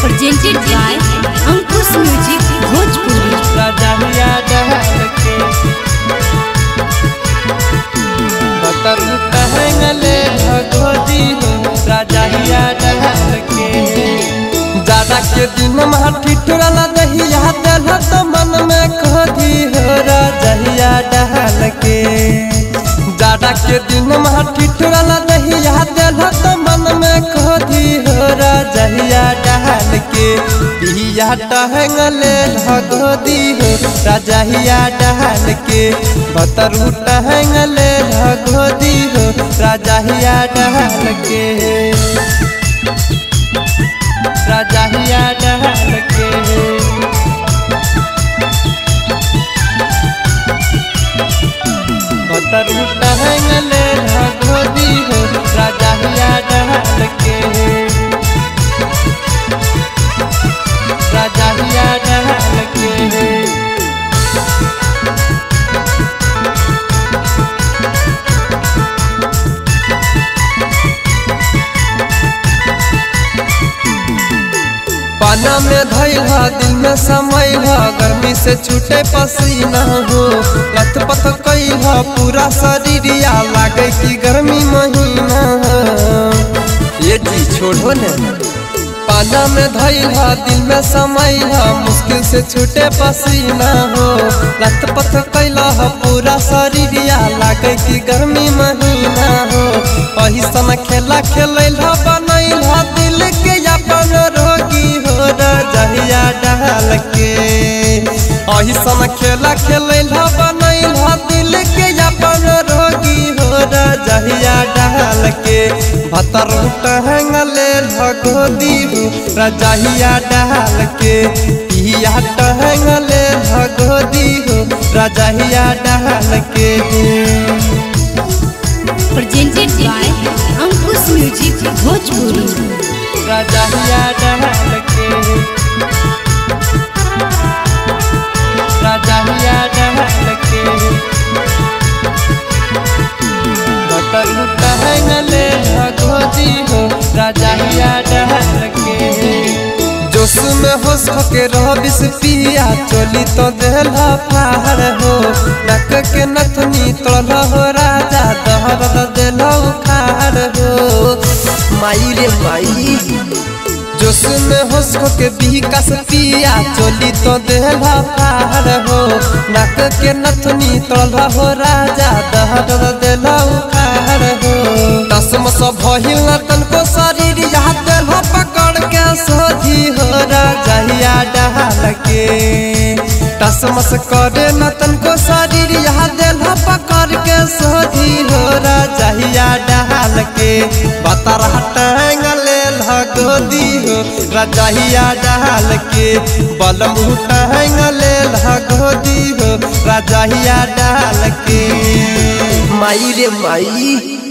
presented by Ankush Music Bhojpuri। राजाहिया डहल के बतर टहंगले भगवती हो राजाहिया डहल के दादा के दिन माठी टोला दहिया दल तो मन में खोदी हो राजाहिया डहल के दादा के दिन माठी टोला दहिया दल तो मन में खोदी हो राजाहिया डहल के बिया टहंगले भगवती हो राजाहिया डहल के बतरू टहंगले भगवती हो राजाहिया डहल के राजाहिया डहल के बतरू टहंगले भगवती हो राजाहिया डहल के राजाहिया डहल के पाना में धैल दिल में समय गर्मी से छूटे पसीना हो लथपथ कैल पूरा शरीरिया लागे की गर्मी महीना ये जी छोड़ो न पाना में धैल दिल में समय मुश्किल से छूटे पसीना हो लथपथ कैल पूरा शरीरिया लागे की गर्मी महीना हो वही सन खेला खेल बनैल दिल के अपन रोगी हो राजाहिया डहल के अही सन खेला खेल बनैल दिल के अपन रोगी हो राजाहिया डहल के भतर टहंगले भगवती हो राजाहिया डहल के पिया टहंगले भगवती हो राजाहिया डहल के presented by Ankush Music Bhojpuri। राजाहिया डहल के राजाहिया डहल के बतरू टहंगले भगवती हो राजाहिया डहल के जोश में होश के रबिस पिया चोली तो देला फाड़ हो नक के नथनी तोड़ हो राजा दहर देला उखाड़ हो माई रे माई जोश में होश के विकास पिया चोली तो देला फाड़ हो नक के नथनी तोड़ हो राजा दहर देला उखाड़ हो तसमस भइल तन को शरीर याद देला पकड़ के सोधी हो राजाहिया डहल के तसमस करे नतन को शरीर याद देला पकड़ के सोधी हो राजाहिया डहल के बतर टहंगले भगवती हो राजाहिया डहल के बलम टहंगले भगवती हो राजाहिया डहल के माई रे माई।